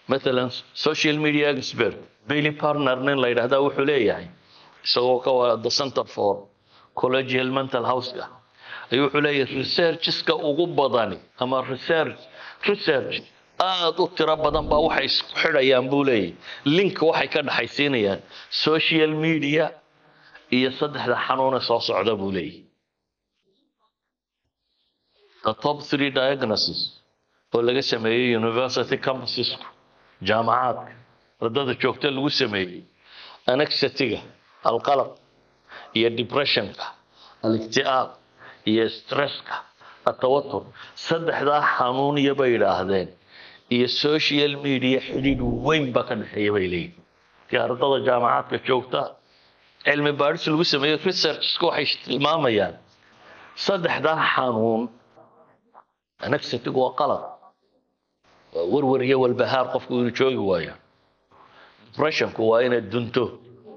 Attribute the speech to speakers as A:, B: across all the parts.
A: مثلا social media expert Bailey Partner nin la yiraahdo wuxuu leeyahay isagoo ka wada the Center for Collegial Mental Health ayuu wuxuu leeyahay research-ka ugu badani ama research aad u tiro badan baa waxay isku xidhayaan buu leeyahay link waxay ka dhaxaysiinayaan social media iyo saddexda xanuun ee soo socda buu leeyahay the top 3 diagnoses oo laga sameeyay university campuses jaamacadka ardada joogta lagu sameeyay anxiety-ga alqalaq iyo depression-ka الاكتئاب iyo stress-ka التوتر saddexda xanuun iyo bay yiraahdeen iyo social media xidhiidh weyn ba ka dhaxeeya bay leeyihiin ardada jaamacadka joogta cilmi baaris lagu sameeyay research-ku waxay tilmaamayaan saddexda xanuun anxiety-gu waa qalaq warwar iyo walbahaar qofku inuu joogi waayo depression-ku waa inaad dunto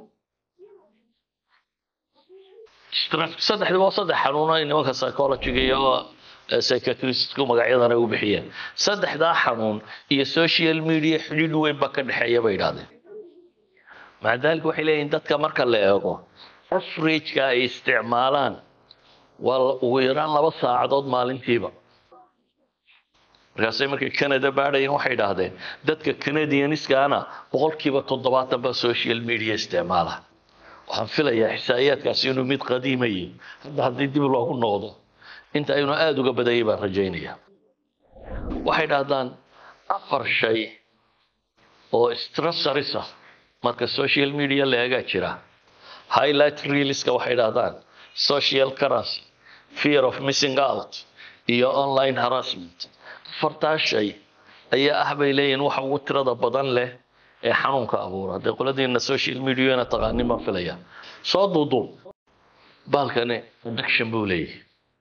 A: stress saddexda waa saddex xanuun oo nimanka psychology-ga iyo psychiatrist-ku magacyadana u bixiyeen saddexda xanuun iyo social media xidhiidh weyn ba ka dhaxeeya bay yiraahdeen maadaama waxay leeyihiin dadka marka la eego average-ka ay isticmaalaan waa ugu yaraan 2 saacadood maalintiiba markaasay markay Canada baadhayeen waxay yiraahdeen dadka Canadians-kaana 70% ba social media isticmaala waxaan filayaa xisaayaadkaasi inuu mid qadiimay haddii dib loogu noqdo inta aynu aad uga badayay baan rajaynayaa waxay yiraahdaan 4 shay oo stressors ah marka social media la eega jira highlight reels-ka waxay yiraahdaan social currency fear of missing out iyo online harassment fartaa shay ayaa ah bay leeyihiin waxa ugu tirada badan leh ee xanuunka abuura hadii qoladiina social media ina taqaaniin ma filaya soo duudu balkane addiction buu leeyahay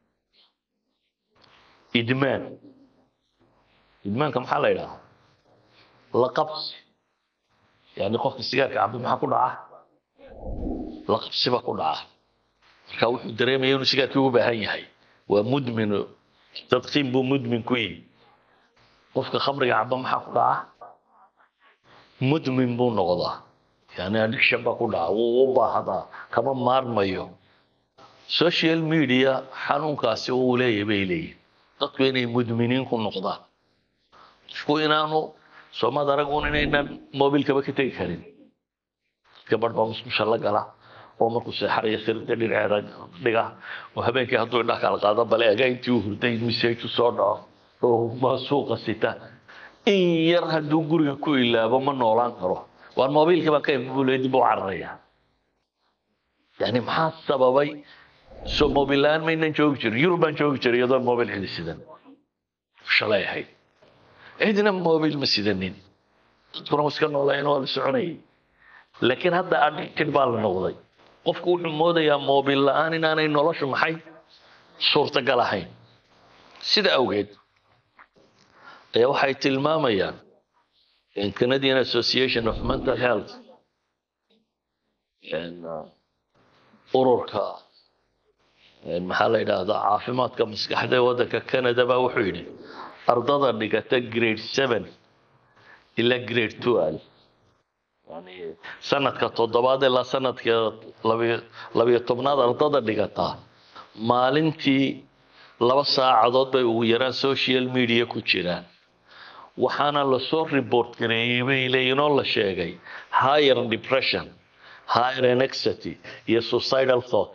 A: idmaanka maxaa la yiraahdaa la qabsi yani qofka sigaarka cabdo maxaa ku dhaca la qabsi ba ku dhaca marka wuxuu dareemayaa inuu sigaarka u baahan yahay waa mudmin tadqiin buu mudmin ku yahay qofka khamriga cabdo maxaa ku dhaca mudmin buu noqdaa yani addiction ba ku dhaca wuu baahada kama maarmayo social media xanuunkaasi uu leeyahay dadku inay mudminiin ku noqdaan isku inaanu Soomaalida aragun inaynan mobilkaba ka tagi karin gabar baa isku shalla gala oo markuu seexariyo sirta dhinaceeda dhiga oo habeenkii hadduu indhaha kala qaado bale agayntii uu hurday message soo dhaco oo ma suuqa sita in yar hadduu guriga ku ilaabo ma noolaan karo waan mobilka baa ka iibulay dib u cararaya yani maxaa sababay soo mobilaan ma inaan joogi jirin Yurubaan joogi jiray iyadoo mobil xidisidan shalay ahayd cidina mobil ma sidanin dadkuna iska noolayeen oo la soconayay laakiin hadda addicted baa la noqday qofku wuxuu moodayaa mobil la'aan inaanay noloshu maxay suurtagal ahayn sida awgeed ayaa waxay tilmaamayaan in Canadian Association of Mental Health and ururka maxaa la yiraahdaa caafimaadka maskaxda waddanka Canada baa wuxuu yiri ardada dhigata grade 7 ila grade 12 yani sanadka 7 ilaa sanadka 12 ardada dhigata maalintii 2 saacadood bay ugu yaraan social media ku jiraan waxaana la soo report gareeyay leeyno la sheegay higher depression higher anxiety iyo suicidal thought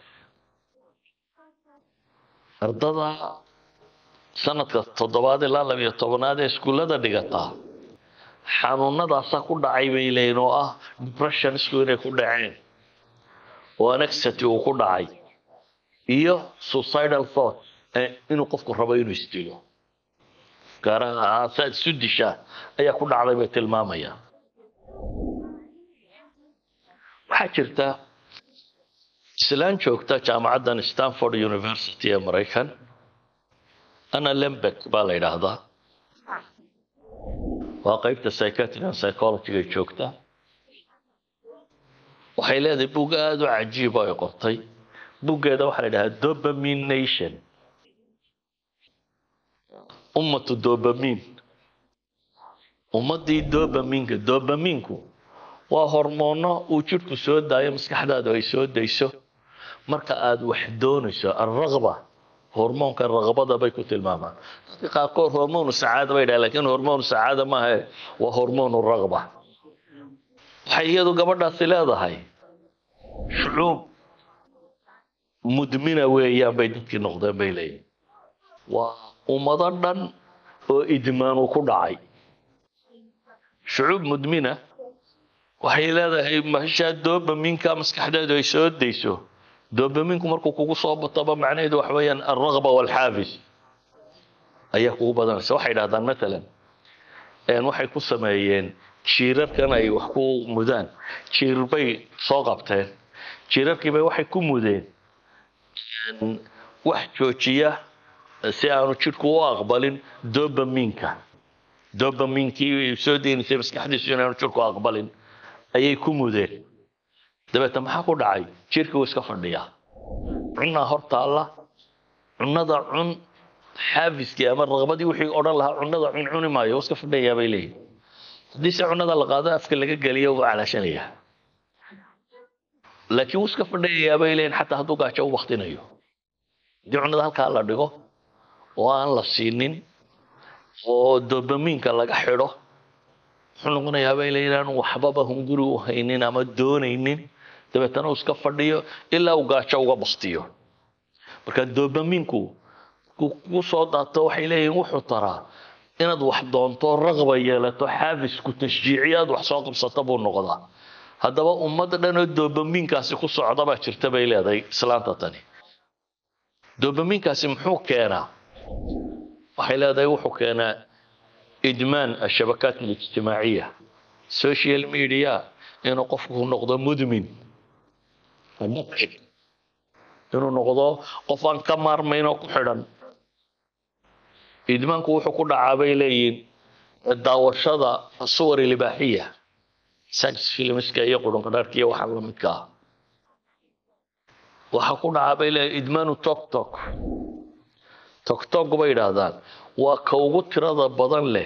A: ardada sanadka 7 ilaa 12 ee iskuulada dhigata xanuunadaas ku dhacay bay leeyno ah depression isku inay ku dhaceen oo anxiety uu ku dhacay iyo suicidal thought inuu qofku rabo inuu istilo gaaraha asaad sudisha ayaa ku dhacday bay tilmaamayaan waxa jirta islaan joogta jaamacadda Stanford University ee Mareykan ana Lembeck baa la yiraahdaa waa qaybta psychiatry and psychology ee joogta waxay leedahay buug aad u cajiib ah oo qortay buuggeeda waxa la yiraahdaa dopamine nation ummatu dopamine ummadii dopaminku waa hormoono uu jidhku soo daayo maskaxdaadu ay soo dayso marka aad wax doonayso الرغبة هرمونka raqbada bay ku tilmaamaan dadka qaarkood hormoonu sacaada bay dhahaan laakiin hormoonu sacaada ma aha waa hormoonu raqba waxay iyadu gabadhaasi leedahay shucuub mudmina weeyaan bay dadkii noqdeen bay leeyihin waa ummado dhan oo idmaanu ku dhacay shucuub mudmina waxay leedahay mahasha doobaminka maskaxdeedu ay soo dayso دوبامينكم مركو كوكو صوب طبعا معناه ده وحويا الرغبة والحافز أيه كوكو بدن سواء هذا مثلا يعني واحد يكون سمايين شيرر كان أي وحكو مدان شيرر بي صاقبته شيرر كي بي واحد يكون مدان يعني واحد شوشية سيانو تشيركو أقبلين دوبامينكي يسودين سيبس كحدث ينانو تشيركو أقبلين أيه يكون مدان dabeetana maxaa ku dhacay jirka uu iska fadhiyaa cunna horta alla cunnada cun xaafiski ama raqabadii wixii odhan lahaa cunnada cuni maayo iska fadhiyaa bay leeyihiin haddii se cunnada la qaado afka laga geliyo wuu calaashanaya laakiin wuu iska fadhiyaa bay leeyihiin xataa hadduu gaajo u waqtinayo haddii cunnada halkaa la dhigo oo aan la siinin oo dopamiinka laga xidho wuxuu noqonayaa bay leeyihiin aan waxbaba hunguri u haynin ama doonaynin dabeetana uu iska fadhiyo ilaa uu gaajo uga bastiyo marka dopaminku ku soo daato waxay leeyihiin wuxuu taraa inaad wax doonto raqba yeelato xaafis ku tashjiiciyaad wax soo qabsato buu noqdaa haddaba ummadda dhan oo dopaminkaasi ku socda baa jirta bay leedahay islaanta tani dopaminkaasi muxuu keenaa waxay leedahay wuxuu keenaa إدمان الشبكات الاجتماعية سوشيال ميديا إنه قفه نقطة مدمن إنه نقطة قفان كمار مينو كحرا إدمان كوحو كنا عابيلين الداورشادة الصور الإباحية سكس فيلم اسكا يقولون قداركية وحاول متكا وحكونا عابيلين إدمان توك توك بيدا ذات وكوغو ترادا بدن له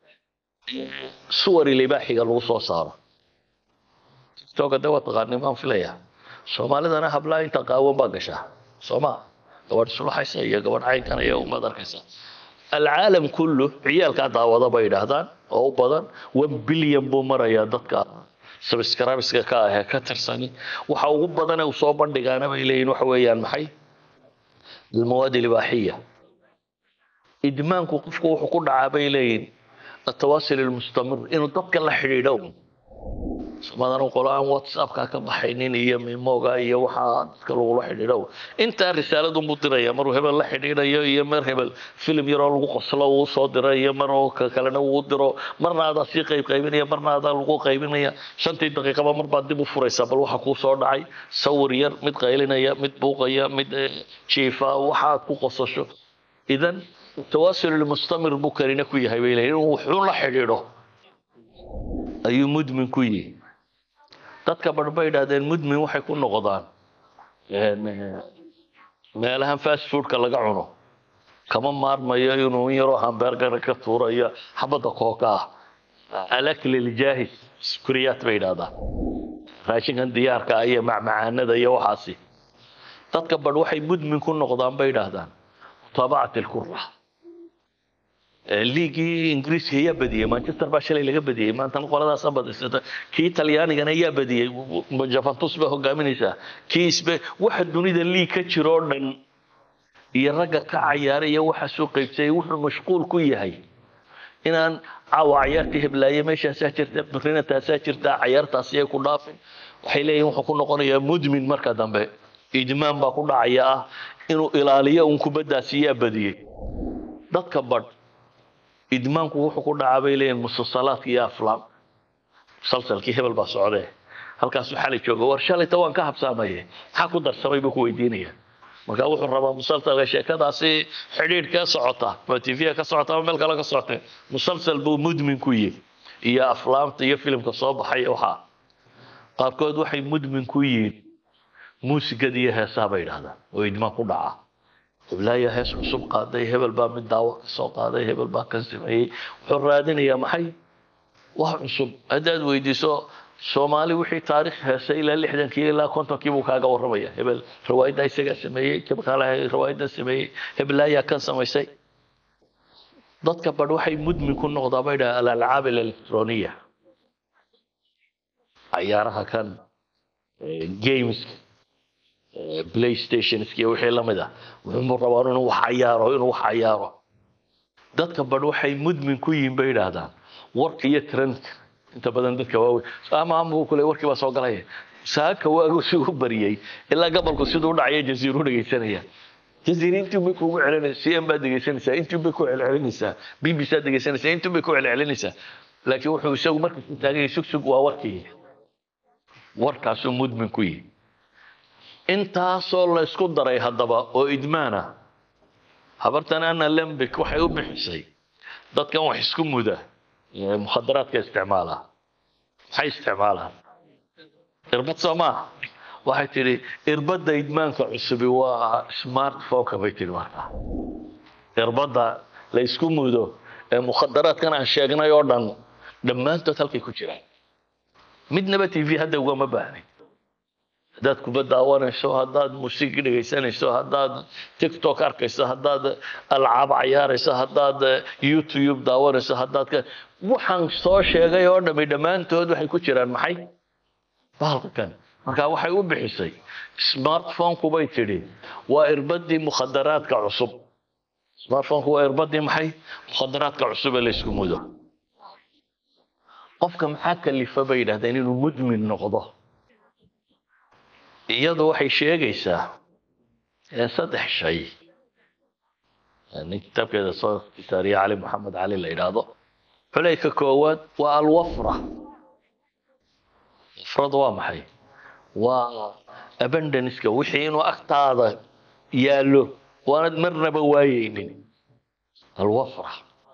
A: صور الإباحية لو soo saaro TikTok dawa taqaani ma filaya Soomaalidana habla inta qaawan ba gasha Sooma gabadh suluxaysa iyo gabadh caynkan iyo uma darkaysa العالم كله ciyaalka daawada bay yiraahdaan oo badan 1 billion buu maraya dadka subscribers-ka ka ah ka tirsani waxa ugu badan ee soo bandhigaana bay leeyihiin waxa weeyaan maxay المواد الإباحية إدمانك قفكو وحكو دعابي لين التواصل المستمر إنه تبقى الله حريدو سمعنا نقول عن واتساب كاكا بحينين إيا ميموغا إيا وحاد كالو الله حريدو إنت رسالة مدرة يا مرو هبل الله حريدو إيا مر هبل فيلم يرى لغو قصلا وصادر إيا مرو كالنا ودرو مرنا هذا سي قيبين إيا مرنا هذا لغو قيبين إيا شانتي دقيقة مر بعد دي بفوريسا بل وحكو صور دعي صور ير مد قايلين إيا مد بوغا إيا مد شيفا وحاد كو قصشو إذن التواصل المستمر بكرنا كوي هاي بيلين وحول حريره أي مدمن كوي تذكر بيد هذا المدمن وحيكون نقضان ما لهم فاست فود كلا قعنو كمان مار ما ينو يروح همبرجر كتورة يا حبة كوكا الأكل الجاهز سكريات بيد هذا راشين ديار كأي معنا ده يوحاسي تذكر وحي مدمن كون نقضان بيد هذا طبعت الكرة ليجي إنجليز هي بدية مانشستر باشلي اللي بدية ما أنت نقول هذا صبت كي إيطالياني كان هي بدية جافانتوس به قامينيسا كيس به واحد دوني ده اللي كتشرون يرجع كعياري واحد سوق يبتي واحد مشغول كوي هاي إن عوا عيارته بلا يمشي ساتر مثلنا تساتر تا عيارته سيا كلافين وحيلي يوم حكون نقول يا مدمن مركز دمبه إدمان بقول عياه إنه إلالية ونكبدا سيا بدية ده كبر إدمانكو wuxuu ku dhacay leeyeen musalsalaadka iyo aflaam musalsalkii hebel baa socday halkaas waxa la joogo war shalay tawan ka habsaamay waxa ku darsamay buu ku weydiinaya marka wuxuu rabaa musalsalka sheekadaasi xiriir ka socota ma TV ka socota ama meel kale ka socota musalsal buu mudmin ku yahay iyo aflaamta iyo filimka soo baxay waxa qaarkood waxay mudmin ku yihiin muusikada iyo heesaha bay yiraahdaan oo idmaan ku dhaca ولاية هيس عصب قاضي هبل با من دعوة سو قاضي هبل با كسمعي وحرادين يا محي wax cusub haddaad weydiiso soomaali wixii taariikh heesay ilaa 60kii ilaa 50kii buu kaaga warramaya hebel riwaayadda isaga sameeyey kabqaalaha riwaayadda sameeyey hebel ayaa kan samaysay dadka badh waxay mudmin ku noqdaa bay dhaha al-alcaab al-elektrooniya ciyaaraha kan games playstationski wixii la mid ah wuxuu rabaa inuu wax ciyaaro dadka badh waxay mudmin ku yihiin bay yidhaahdaan warka iyo trendka inta badan dadka waaweyn ama kule warkii baa soo galaya saaka waagu si u bariyay ilaa gobolku siduu u dhacay jasiiru dhageysanaya jasiirintii bay kugu celinaysaa CM baad dhageysanaysaa intii bay ku celcelinaysaa BBC baad dhageysanaysaa intii bay ku celcelinaysaa laakiin wuxuu isagu markii taagay sugsug waa warkaasuu mudmin ku yihi intaasoo la isku daray haddaba oo idmaana habartan ana lembik waxay u bixisay dadkan wax isku muda mukhadaraadka isticmaala maxay isticmaalaan irbad soomaa waxay tidhi irbadda idmaanka cusubi waa smartphone-ka bay tidhi markaa irbadda la isku mudo ee mukhadaraadkan aan sheegnay oo dhan dhammaantood halkay ku jiraan midnaba TV hadda ugama baahnin haddaad kubad daawanayso haddaad musiiqi dhegaysanayso haddaad TikTok arkayso haddaad alcaab ciyaarayso haddaad YouTube daawanayso haddaad waxaan soo sheegay oo dhammaantood waxay ku jiraan maxay bahalkan marka waxay u bixisay smartphone-ku bay tidhi waa irbadii mukhadaraadka cusub smartphone-ku waa irbadii maxay mukhadaraadka cusub ee la isku mudo qofka maxaa kalifa bay yidhaahdeen inuu mudmin noqdo iyadu waxay sheegaysaa in 3 shay كتابkeeda soo istaariya Ali Muhammad Ali la yiraahdo xulayka koowaad waa alwafra wafradu waa maxay waa abundance-ka wixii inuu agtaada yaalo waanad marnaba waayeynin alwafra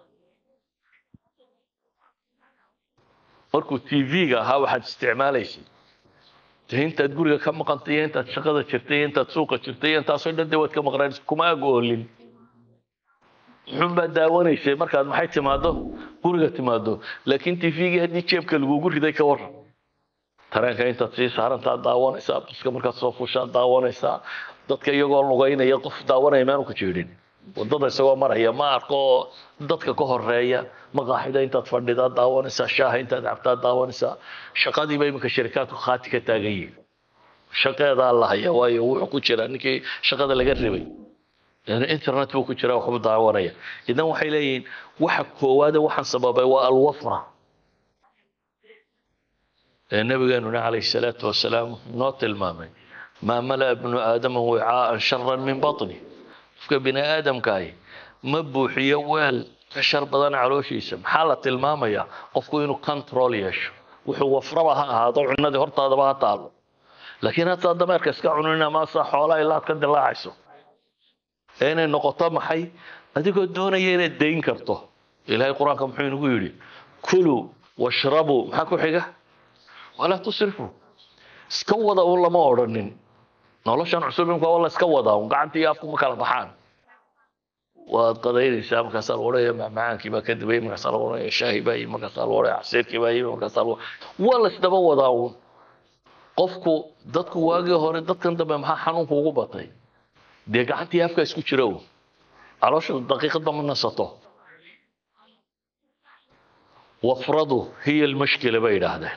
A: markuu TV-ga ahaa waxaad isticmaalaysay intaad guriga ka maqantay intaad shaqada jirtay intaad suuqa jirtay intaasoo dhan waad ka maqnaan kuma agoolin xumba daawanaysay markaad maxay timaado guriga timaado laakiin TV-ga hadii jeebka lagu riday ka waran tareenka intaad sii saarantaa daawanaysaa baska markaad soo fuushaa daawanaysaa dadka iyagoo lugaynaya qof daawanaya maanu ka jeedin wadada isagoo maraya ma arko dadka ka horeeya maqaaxida intaad fadhidaa daawanaysaa shaaha intaad cabtaa daawanaysaa shaqadii bay imika shirkadku khaati ka taagan yihiin shaqeeda la haya waayo wuxuu ku jira ninkii shaqada laga ribay internet buu ku jira waxba daawanaya idan waxay leeyihiin waxa koowaad waxaan sababay waa alwafra nabigeenu alayhi salaatu wasalaam noo tilmaamay ma mala ibnu aadam wi'aan sharran min batni qofka bini aadamkaay ma buuxiyo weel ka shar badan calooshiisa maxaa la tilmaamaya qofku inuu control yeesho wuxuu wafraba ha ahaado cunadii hortaadaba ha taalo laakiin hadda dameerka iska cunina ma saa xoolaa ilaa ka dilaacayso inay noqoto maxay adigoo doonaya inaad deyn karto ilaahay quraanka muxuu inagu yiri kulu washrabu maxaa ku xiga wala tusrifu iska wada oo lama oranin noloshan cusubinka wala iska wada oo gacantii afku ma kala baxaan waad qadaynaysaa markaas la warayo macaankii ba ka dibay markaas la warayo shaahi bay markaas la warayo casiirkii bay markaas la wala isdaba wada qofku dadku waagi hore dadkan dambe maxaa xanuunku ugu batay dee gacantii afka isku jiro caloosha daqiiqada ma nasato wafradu hiya almushkila bay yiraahdeen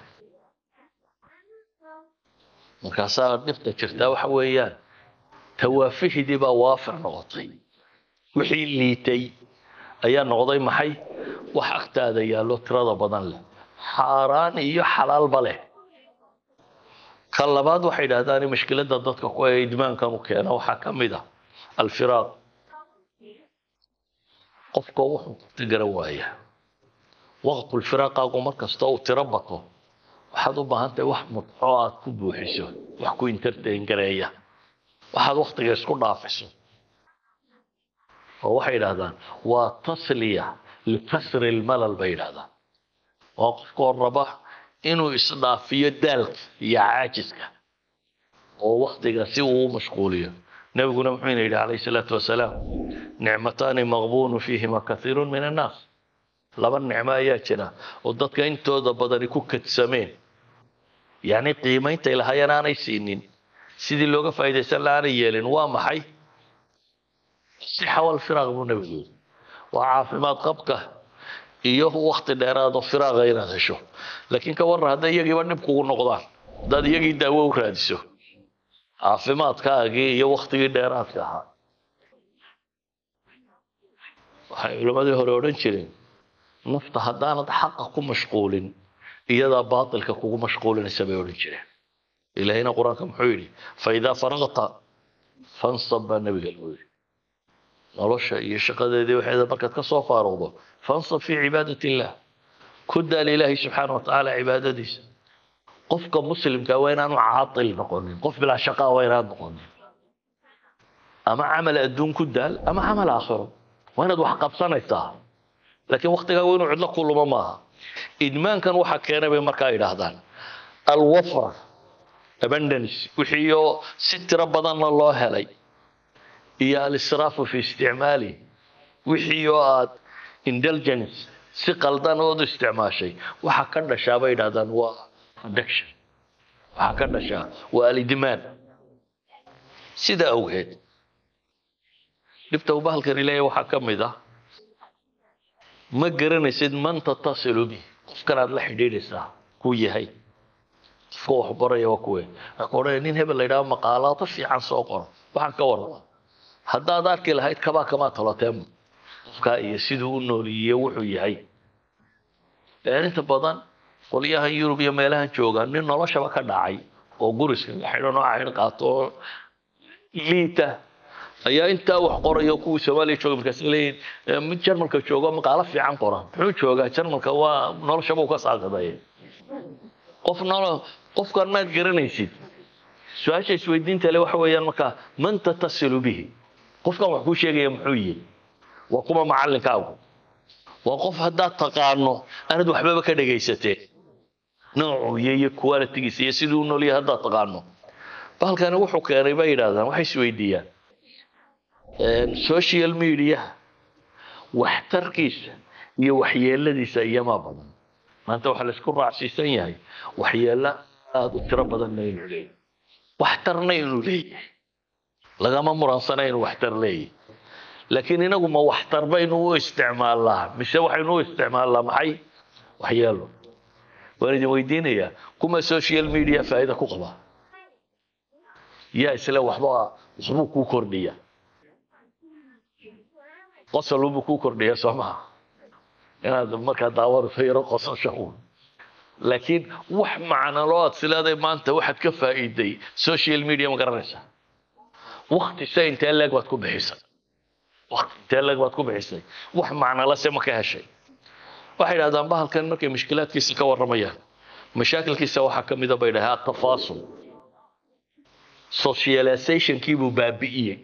A: markaasaa dhibta jirta waxa weeyaan tawaafihidii baa waafir noqotay wixii liitay ayaa noqday maxay wax agtaada yaalo tirada badan leh xaaraan iyo xalaalba leh ka labaad waxay yidhaahdaan mushkilada dadka ku ay idmaankan u keena waxaa ka mid ah alfiraaq qofka wuxuu tigara waaya waqtu alfiraaqaagu markasta uu tiro bato waxaad u baahan tahay wax mudco aad ku buuxiso wax ku entertain gareeya waxaad waqtiga isku dhaafiso oo waxay yidhaahdaan waa tasliya likasri almalal bay yidhaahdaan waa qofkoo raba inuu isdhaafiyo daalka iyo caajiska oo waqtiga si uu mashquuliyo nabiguna wuxuu yidhi alayhi salaatu wasalaam nicmataani maqbuunu fiihima kathiirun min annaas laba nicmo ayaa jira oo dadka intooda badani ku kadsameen yani qiimaynta ilaahayana aanay siinin sidii looga faa'iidaysan lahaanay yeelin waa maxay sixa wal firaaq buu nabigu yidhi waa caafimaad qabka iyo waqti dheeraad oo firaaqa inaad hesho laakiin ka warran hadday iyagiiba dhib kugu noqdaan haddaad iyagii daawo u raadiso caafimaadkaagii iyo waqtigii dheeraadka ahaa waxay culammadii hore odhan jireen nafta haddaanad xaqa ku mashquulin iyadaa baatilka kugu mashquulinaysa bay odhan jireen ilaahayna qur-aanka muxuu yidhi faidaa faraqta fansab baa nabiga lagu yidhi nolosha iyo shaqadeedii waxeeda markaad ka soo faaruqdo fansab fii cibaadati illaah ku daal ilaahay subxaana wa tacaala cibaadadiisa qofka muslimka waa inaanu caatil noqonin qof bilaa shaqaa waa inaad noqonin ama camal adduun ku daal ama camal aakhiro waa inaad wax qabsanaysaa laakiin waqtigaagu inuu cidlo ku lumo maaha idmaankan waxa keenay bay markaa yidhaahdaan alwafra abundance wixii oo si tiro badanna loo helay iyo alisraafu fi isticmaali wixii oo aad indulgence si qaldan ood isticmaashay waxa ka dhashaa bay yidhaahdaan waa addiction waxa ka dhashaa waa alidmaan sida awgeed dhibta uu bahalkan ilaahay waxaa ka mid ah ma garanaysid man tattasilu bi qofkan aad la xidhiidhaysaa kuu yahay qofka wax baraya waa kuwe waxaa ka odhanaya nin hebel la yidhaha maqaalaado fiican soo qoro waxaan ka warrama haddaad arki lahayd kabaa kamaa taloteen qofkaa iyo siduu u nooliyiyo wuxuu yahay inta badan qolyahan yurub iyo meelahan jooga nin noloshaba ka dhacay oo guriska xidhan oo xidh qaato oo liita ayaa intaa wax qorayo kuwii Soomaaliya jooga markaas leeyihiin mid Jarmalka jooga maqaalo fiican qora muxuu joogaa Jarmalka waa noloshaba uu ka saaqaday qofkan maad garanaysid su-aasha isweydiinta le waxa weeyaan markaa man tattasilu bihi qofkan wax kuu sheegaya muxuu yihi waa kuma macallinkaagu waa qof haddaad taqaano aanad waxbaba ka dhagaysatee noocuu iyo qualitygiisa iyo siduu u noolyahay haddaad taqaano bahalkani wuxuu keenay bay yidhaahdaan waxay isweydiiyaan social media waxtarkiisa iyo waxyeeladiisa iyamaa badan maanta waxaa laisku raacsiisan yahay waxyeelo aada u tiro badanna inuu leeyahay waxtarna inuu leeyahay lagama muransana inuu waxtar leeyahay laakiin inagu ma waxtar baynu u isticmaalnaa mise waxaynu u isticmaalnaa maxay waxyeelo waan idin weydiinayaa kuma social media faa'iido ku qaba yaa isla waxbuu kuu kordhiya qosol buu kuu kordhiya soo maha inaad markaa daawanayso yaro qososho laakiin wax macno loo aad sileeday maanta waxaad ka faa'iiday social media ma garanaysaa waqti say intee leeg baad ku bixisay wax macno la se ma ka heshay waxay yidhahdaan bahalkan markay mushkilaadkiisa ka warramayaan mashaakilkiisa waxaa ka mida bay dhahaa tafaasul socializationkii buu baabi'iyey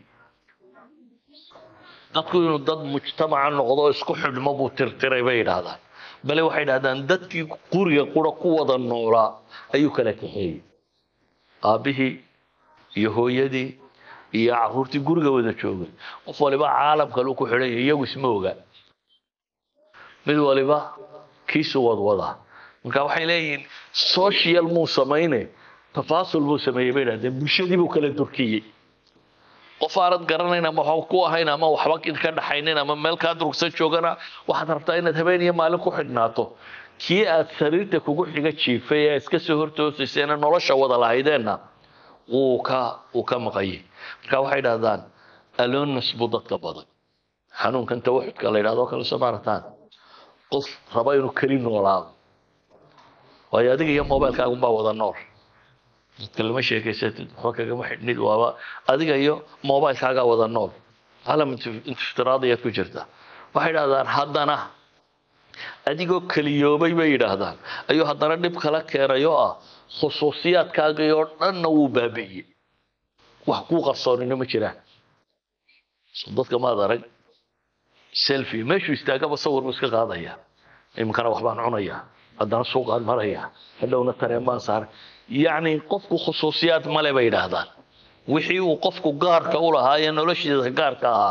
A: dadku inuu dad mujtamaca noqdo isku xidhmo buu tirtiray bay yidhaahdaan bale waxay yidhahdaan dadkii guriga qura ku wada noolaa ayuu kala kaxeeyey aabbihii iyo hooyadii iyo carruurtii guriga wada joogay qof waliba caalam kaleu ku xidhan yahay iyagu isma oga mid waliba kiisu wadwadaa marka waxay leeyihiin social muu samayne tafaasul buu sameeyey bay yidhahdeen bulshadii buu kala durkiyey qof aanad garanayn ama waxba ku ahayn ama waxba ka dhaxaynin ama meel kaa durugsan joogana waxaad rabtaa inaad habeen iyo maalin ku xidhnaato kii aad sariirta kugu xiga jiifay ee iska soo hortoosaysayna nolosha wada lahaydeenna wuu ka maqayay marka waxay yidhahdaan aloneness buu dadka badan xanuunkan tawaxudka la yidhahdo kale soo maarataan qof raba inuu keli noolaado waayo adiga iyo mobilkaagunbaa wada nool dadka lama sheekaysatid waxba kagama xidhnid waaba adiga iyo mobilkaagaa wada nool calam iftiraadiyaad ku jirta waxay yidhahdaan haddana adigoo keliyoobay bay yidhaahdaan ayuu haddana dhib kala keenay oo ah khusuusiyaadkaagii oo dhanna wuu baabi'iyey wax kuu qarsoonina ma jiraan dadka maad arag selfie meeshuu istaagaba sawir buu iska qaadaya iminkana waxbaan cunayaa haddana suuqaan marayaa hadhowna tareen baan saaray yacni qofku khusuusiyaad male bay yidhaahdaan wixii uu qofku gaarka u lahaa ee noloshiisa gaarka ahaa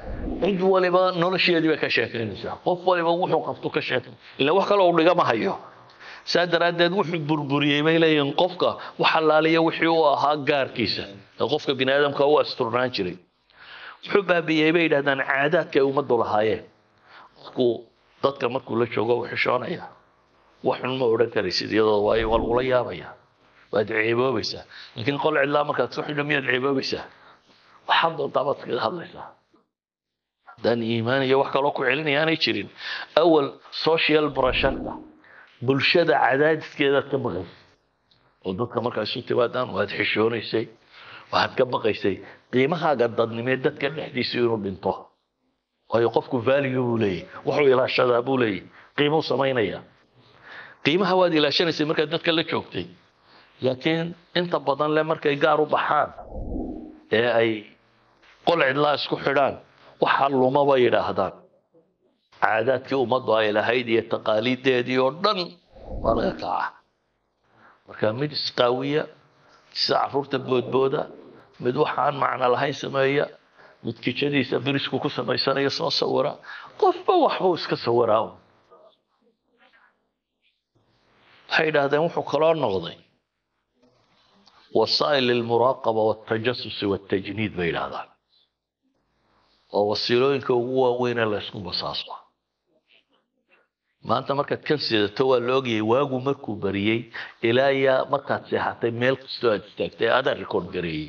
A: cid waliba nolosheedii bay ka sheekaynaysaa qof waliba wuxuu qabto ka sheekay ilaa wax kale uu dhigama hayo saa daraadeed wuxuu burburiyey bay leeyihiin qofka waxa laaliya wixii uu ahaa gaarkiisa qofka bini'aadamka uu asturnaan jiray wuxuu baabiyey bay yidhaahdaan caadaadka ay ummaddu lahaayeen qofku dadka markuu la joogo uu xishoonaya waxun ma odhan karaysid iyadoo waayo waa lagula yaabaya waad ceeboobaysaa laakiin qol cidlaa markaad ku xidho miyaad ceeboobaysaa waxaad doontaa baad kaga hadlaysaa haddaan iimaan iyo wax kaloo ku celinaya aanay jirin awal social pressure bulshada cadaadiskeedaad ka baqaysay oo dadka markaa isu timaadaan waad xishoonaysay waxaad ka baqaysay qiimahaaga dadnimeed dadka dhexdiisa inuu dhinto waayo qofku value buu leeyahay wuxuu ilaashadaa buu leeyahay qiimuu samaynaya qiimaha waad ilaashanaysay markaad dadka la joogtay laakiin inta badan le markay gaar u baxaan ee ay qol cidlaa isku xidhaan waxa luma bay yidhaahdaan caadaadkii ummaddu ay lahayd iyo taqaaliideedii oo dhan waa laga kacaa marka mid isqaawiya sida carruurta boodbooda mid waxaan macno lahayn sameeya mid kijadiisa birisku ku samaysanaya soo sawira qofba waxbuu iska sawiraa waxay yidhaahdeen wuxuu kaloo noqday wasaa'il lilmuraaqaba waltajasusi waltajniid bay yidhaahdaan oo wasiilooyinka ugu waaweyn ee la isku basaaso maanta markaad kan sidato waa la ogyahay waagu markuu bariyey ilaa yaa markaad seexatay meel kastoo aad istaagtay adaa rikoord gareeyey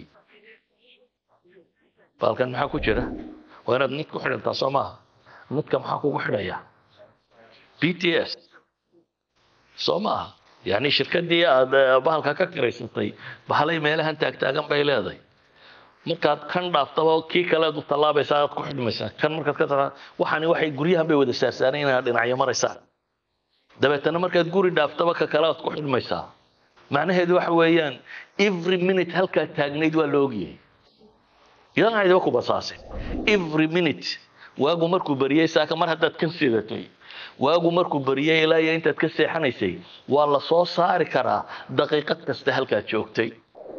A: baalkan maxaa ku jira waa inaad nid ku xidhantaa soo maaha nidka maxaa kugu xidhaya BTS soo maaha yani shirkadii aad bahalka ka karaysatay bahalay meelahan taagtaagan bay leedahay markaad kan dhaaftaba kii kale aad u tallaabaysaa aad ku xidhmaysaa kan markaad ka taraa waxaani waxay guryahan bay wada saarsaanay inaad dhinacyo maraysaa dabeetana markaad guri dhaaftaba ka kale aad ku xidhmaysaa macnaheedu waxa weeyaan every minute halkaa taagnayd waa la ogyahay idan ayda ku basaasay every minute waagu markuu bariyay saaka mar haddaad kan sidatay waagu markuu bariyay ilaa iyo intaad ka seexanaysay waa la soo saari karaa daqiiqad kasta halkaad joogtay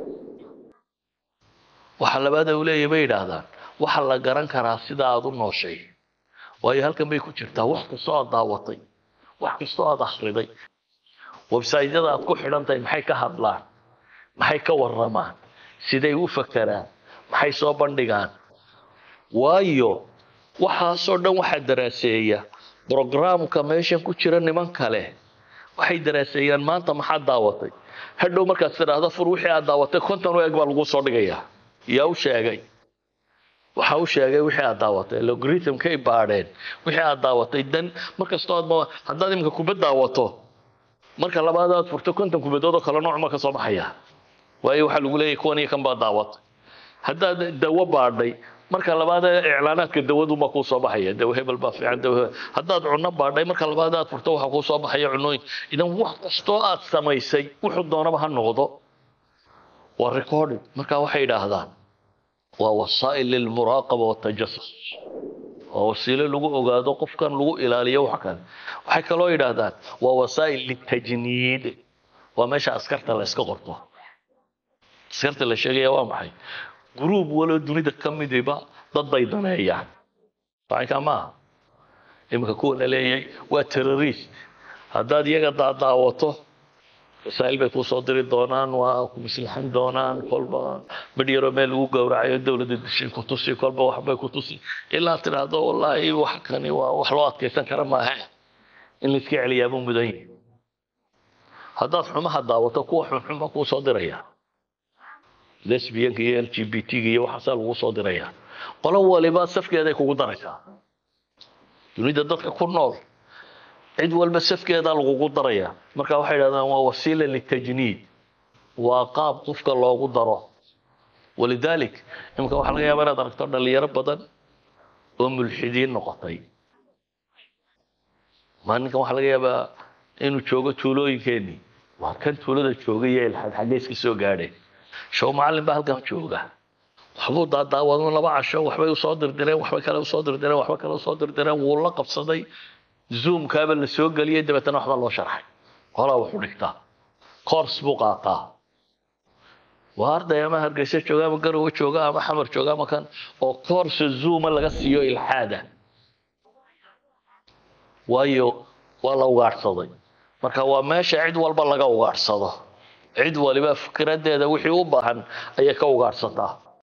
A: waxa labaad uu leeyahay bay yidhaahdaan waxa la garan karaa sida aad u nooshay waayo halkan bay ku jirtaa wax kastoo aad daawatay wax kastoo aad akhriday websaytyada aad ku xidhan tahay maxay ka hadlaan maxay ka warramaan siday u fakaraan maxay soo bandhigaan waayo waxaasoo dhan waxaa daraaseeya programka meeshan ku jira niman kale waxay daraaseeyaan maanta maxaad daawatay hadhow markaad tidhaahdo fur wixii aad daawatay konton u eg baa lagu soo dhigayaa yaa u sheegay waxa uu sheegay wixii aad daawatay logarithmkay baadheen wixii aad daawatay dan markastoo aad haddaad iminka kubad daawato marka labaad aad furto konton kubadood oo kale nooc ma ka soo baxaya waayo waxaa lagu leeyahay kuwan iyo kan baad daawatay haddaad dawo baadhay marka labaad iclaanaadka dawadu ma ku soo baxaya dawo hebel baa fiican dawo haddaad cunno baadhay marka labaad aad furto waxa ku soo baxaya cunooyin idan wax kastoo aad samaysay wuxuu doonaba ha noqdo waa recording marka waxay yidhaahdaan waa wasaa'il lilmuraaqaba waltajasus waa wasiilo lagu ogaado qofkan lagu ilaaliyo wax kale waxay kaloo yidhaahdaan waa wasaa'il litajniid waa meesha askarta la iska qorto askarta la sheegaya waa maxay جروب ولا دنيا كمدي با ضد ضيدنيا فاين كما إما كون لي وتروريست هذا ديجا دعوته رسائل بتوصل دونان ومسلحين دونان كلبا بدي رمل وجورعي الدولة الدشين كتوسي كلبا وحبا كتوسي إلا ترى هذا والله وحكني وحلوات كيسان كرما هاي اللي تكي عليه أبو مدين هذا حما هذا وتكوح حما كو صدريا lesbianka iyo LGBT-ga iyo waxaas lagu soo diraya qolo waliba safkeeda kugu daraysa dunida dadka ku nool cid walba safkeeda lagu daraya marka waxay yiraahdaan waa wasiila litajniid waa qaab qofka loogu daro walidalik imka waxa laga yaabaa inaad aragto dhalinyaro badan oo mulxidiin noqotay maalinkan waxa laga yaabaa inuu joogo tuulooyinkeeni waa kan tuulada joogay ee xageeska soo gaadhay شو معلم بهالقام جوجا حبوط داوودون لبا عشو waxbay u soo dirdireen waxba kale u soo dirdireen waxba kale u soo dirdireen wuu la qabsaday zoom kaabel la soo galiyay dabeetana waxba loo sharxay qolaa wuxuu dhigtaa course buu qaataa waa arday ama hargeysa jooga ama garowe jooga ama xamar jooga ama kan oo koorsa zooma laga siiyo ilxaada waayo waa la ugaadhsaday marka waa meesha cid walba laga ugaadhsado cid waliba fikradeeda wixii u baahan ayay ka ugaadhsataa